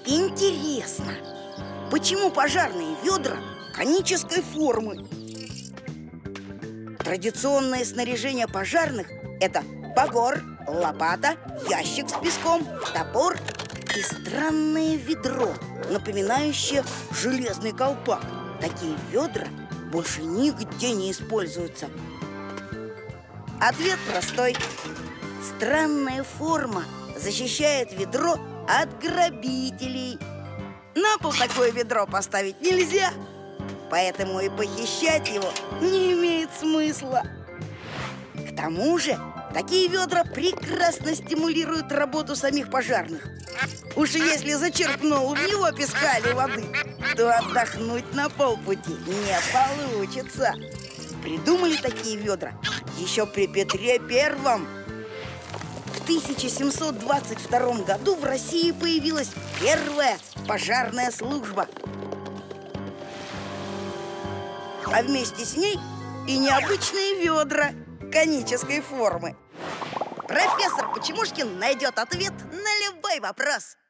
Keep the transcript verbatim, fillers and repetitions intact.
Интересно, почему пожарные ведра конической формы? Традиционное снаряжение пожарных – это багор, лопата, ящик с песком, топор и странное ведро, напоминающее железный колпак. Такие ведра больше нигде не используются. Ответ простой. Странная форма защищает ведро от грабителей. На пол такое ведро поставить нельзя, поэтому и похищать его не имеет смысла. К тому же, такие ведра прекрасно стимулируют работу самих пожарных. Уж если зачерпнул в него песка или воды, то отдохнуть на полпути не получится. Придумали такие ведра еще при Петре Первом. В тысяча семьсот двадцать втором году в России появилась первая пожарная служба. А вместе с ней и необычные ведра конической формы. Профессор Почемушкин найдет ответ на любой вопрос.